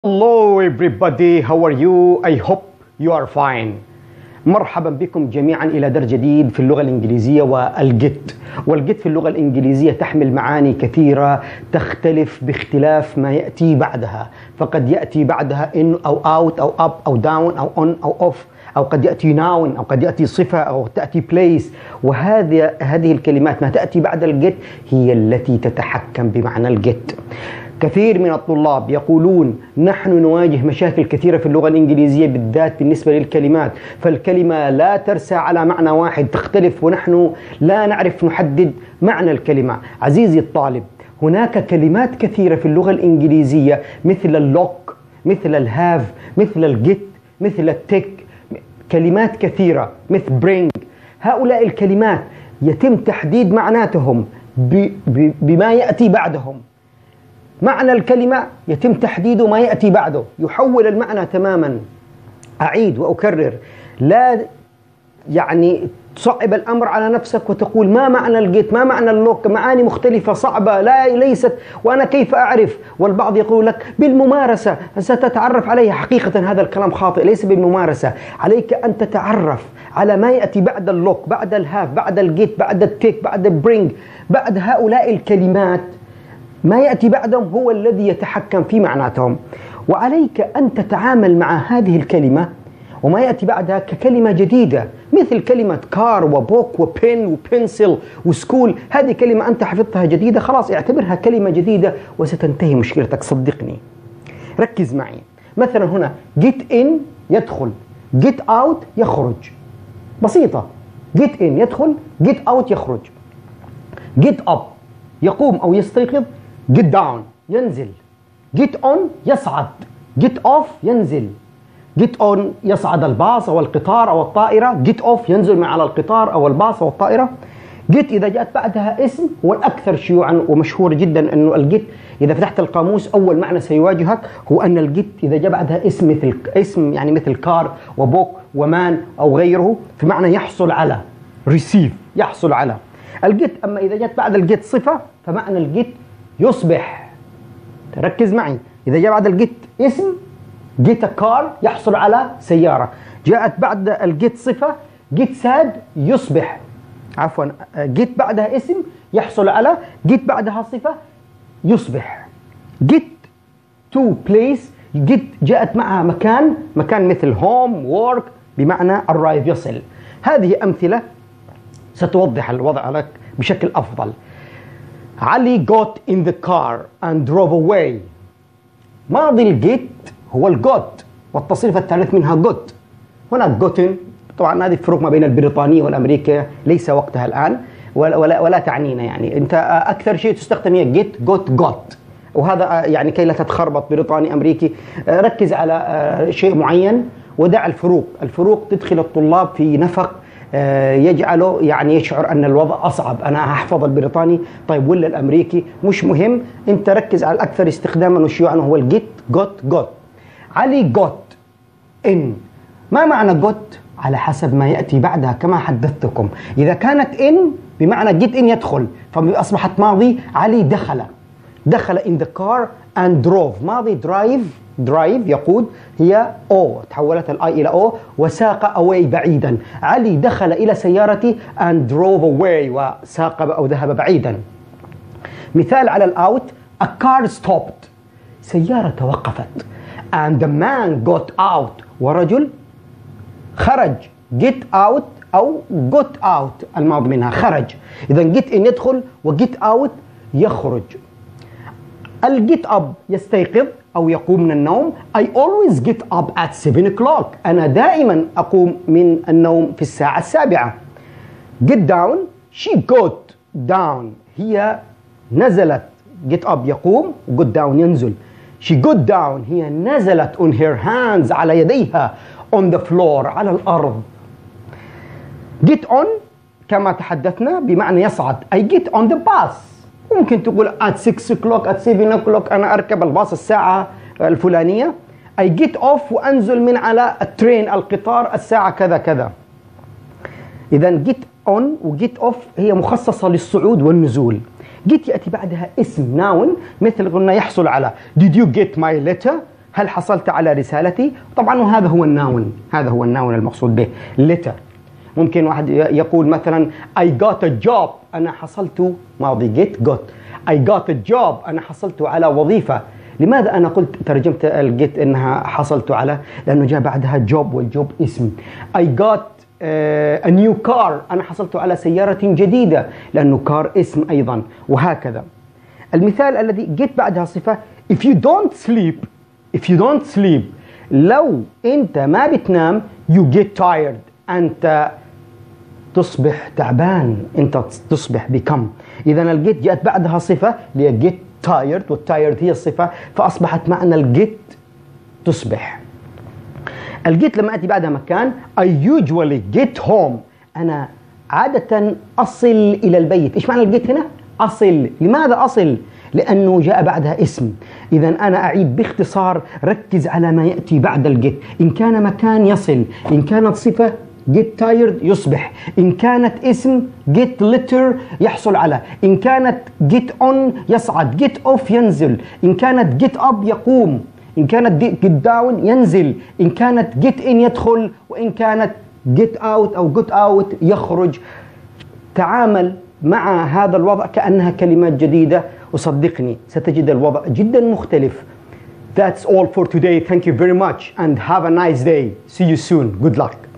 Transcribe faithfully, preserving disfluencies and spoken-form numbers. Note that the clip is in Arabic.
Hello everybody, how are you? I hope you are fine. مرحبا بكم جميعا إلى درس جديد في اللغة الإنجليزية والجيت. والجيت في اللغة الإنجليزية تحمل معاني كثيرة تختلف باختلاف ما يأتي بعدها، فقد يأتي بعدها in أو out أو up أو down أو on أو off، أو قد يأتي noun أو قد يأتي صفة أو تأتي place. وهذه هذه الكلمات ما تأتي بعد الجيت هي التي تتحكم بمعنى الجيت. كثير من الطلاب يقولون نحن نواجه مشاكل كثيرة في اللغة الإنجليزية بالذات بالنسبة للكلمات، فالكلمة لا ترسى على معنى واحد، تختلف ونحن لا نعرف نحدد معنى الكلمة. عزيزي الطالب، هناك كلمات كثيرة في اللغة الإنجليزية مثل اللوك، مثل الهاف، مثل الجيت، مثل التك، كلمات كثيرة مثل برينج. هؤلاء الكلمات يتم تحديد معناتهم بما يأتي بعدهم. معنى الكلمة يتم تحديده ما يأتي بعده، يحول المعنى تماما. أعيد وأكرر، لا يعني تصعب الأمر على نفسك وتقول ما معنى الجيت، ما معنى اللوك، معاني مختلفة صعبة لا ليست وأنا كيف أعرف. والبعض يقول لك بالممارسة ستتعرف عليها. حقيقة هذا الكلام خاطئ، ليس بالممارسة. عليك أن تتعرف على ما يأتي بعد اللوك، بعد الهاف، بعد الجيت، بعد التيك، بعد البرينج، بعد هؤلاء الكلمات. ما يأتي بعدهم هو الذي يتحكم في معناتهم، وعليك أن تتعامل مع هذه الكلمة وما يأتي بعدها ككلمة جديدة، مثل كلمة كار وبوك وبين وبنسل وسكول. هذه كلمة أنت حفظتها جديدة، خلاص اعتبرها كلمة جديدة وستنتهي مشكلتك، صدقني. ركز معي. مثلا هنا get in يدخل، get out يخرج. بسيطة. get in يدخل، get out يخرج. get up يقوم أو يستيقظ، get down ينزل. get on يصعد، get off ينزل. get on يصعد الباص أو القطار أو الطائرة، get off ينزل من على القطار أو الباص أو الطائرة. get إذا جاءت بعدها اسم، والأكثر شيوعا ومشهور جدا أنه الجيت إذا فتحت القاموس أول معنى سيواجهك هو أن الجيت إذا جاء بعدها اسم، مثل اسم يعني مثل كار وبوك ومان أو غيره، في معنى يحصل على، receive يحصل على. الجيت أما إذا جاءت بعد الجيت صفة فمعنى الجيت يصبح. تركز معي، إذا جاء بعد الجيت اسم، جيت كار يحصل على سيارة. جاءت بعد الجيت صفة، جيت ساد يصبح، عفوا جيت بعدها اسم يحصل على، جيت بعدها صفة يصبح. جيت تو بليس، جيت جاءت معها مكان، مكان مثل هوم وورك بمعنى arrive يصل. هذه أمثلة ستوضح الوضع لك بشكل أفضل. علي got in the car and drove away. ماضي الجيت هو الجوت، والتصريف الثالث منها جوت. هنا جوتن، طبعا هذه الفروق ما بين البريطانية والأمريكية ليس وقتها الآن ولا, ولا, ولا تعنينا. يعني أنت أكثر شيء تستخدم هي جيت، جوت، جوت، وهذا يعني كي لا تتخربط بريطاني أمريكي. ركز على شيء معين ودع الفروق. الفروق تدخل الطلاب في نفق يجعله يعني يشعر أن الوضع أصعب. أنا هحفظ البريطاني طيب ولا الأمريكي، مش مهم. أنت ركز على الأكثر استخداما وشيوعا هو الجيت، جوت، جوت. علي جوت إن. ما معنى جوت؟ على حسب ما يأتي بعدها كما حدثتكم. إذا كانت إن بمعنى جيت إن يدخل فأصبحت ماضي. علي دخل، دخل in the car and drove. ماضي drive، drive يقود، هي او تحولت الاي الى او، وساق away بعيدا. علي دخل الى سيارتي and drove away، وساق او ذهب بعيدا. مثال على الاوت، a car stopped، سيارة توقفت. and the man got out، ورجل خرج. get out او got out الماضي منها خرج. اذا get in يدخل وget out يخرج. الجيت اب يستيقظ أو يقوم من النوم. I always get up at seven o'clock، أنا دائما أقوم من النوم في الساعة السابعة. get down، she got down، هي نزلت. get up يقوم و got down ينزل. she got down، هي نزلت on her hands على يديها، on the floor على الأرض. get on كما تحدثنا بمعنى يصعد. I get on the bus، ممكن تقول at six o'clock at seven o'clock، أنا أركب الباص الساعة الفلانية. I get off وأنزل من على الترين القطار الساعة كذا كذا. إذا get on و get off هي مخصصة للصعود والنزول. get يأتي بعدها اسم noun، مثل قلنا يحصل على. Did you get my letter؟ هل حصلت على رسالتي؟ طبعا وهذا هو الناون، هذا هو الناون المقصود به letter. ممكن واحد يقول مثلا I got a job، أنا حصلت ماضي get got. I got a job، أنا حصلت على وظيفة. لماذا أنا قلت ترجمت الجيت إنها حصلت على؟ لأنه جاء بعدها job، والجوب اسم. I got uh, a new car، أنا حصلت على سيارة جديدة، لأنه car اسم أيضا، وهكذا. المثال الذي جيت بعدها صفة if you don't sleep، if you don't sleep لو أنت ما بتنام you get tired، أنت تصبح تعبان، أنت تصبح become. إذا الجيت جاءت بعدها صفة اللي هي get tired، والتايرد هي الصفة، فأصبحت معنى الجيت تصبح. الجيت لما أتي بعدها مكان I usually get home، أنا عادة أصل إلى البيت. إيش معنى الجيت هنا؟ أصل. لماذا أصل؟ لأنه جاء بعدها اسم. إذا أنا أعيد باختصار، ركز على ما يأتي بعد الجيت. إن كان مكان يصل، إن كانت صفة get tired يصبح، إن كانت اسم get letter يحصل على، إن كانت get on يصعد، get off ينزل، إن كانت get up يقوم، إن كانت get down ينزل، إن كانت get in يدخل، وإن كانت get out أو get out يخرج. تعامل مع هذا الوضع كأنها كلمات جديدة، وصدقني ستجد الوضع جدا مختلف. That's all for today. Thank you very much and have a nice day. See you soon. Good luck.